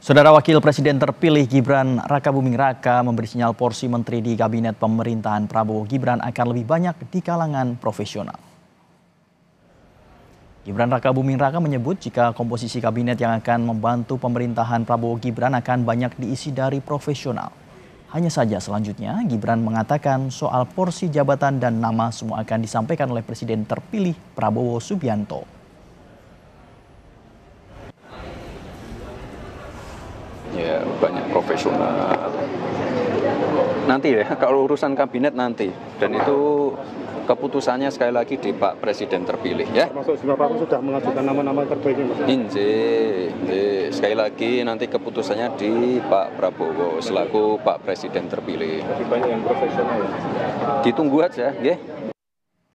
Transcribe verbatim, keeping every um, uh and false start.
Saudara Wakil Presiden terpilih Gibran Rakabuming Raka memberi sinyal porsi menteri di Kabinet Pemerintahan Prabowo Gibran akan lebih banyak di kalangan profesional. Gibran Rakabuming Raka menyebut jika komposisi kabinet yang akan membantu pemerintahan Prabowo Gibran akan banyak diisi dari profesional. Hanya saja selanjutnya Gibran mengatakan soal porsi jabatan dan nama semua akan disampaikan oleh Presiden terpilih Prabowo Subianto. Ya, banyak profesional. Nanti ya, kalau urusan kabinet nanti. Dan itu keputusannya sekali lagi di Pak Presiden terpilih ya. Masuk Bapak sudah mengajukan nama-nama terbaiknya, Mas? Inje, inje. Sekali lagi nanti keputusannya di Pak Prabowo selaku Pak Presiden terpilih. Lebih banyak yang profesional ya? Ditunggu aja, ya.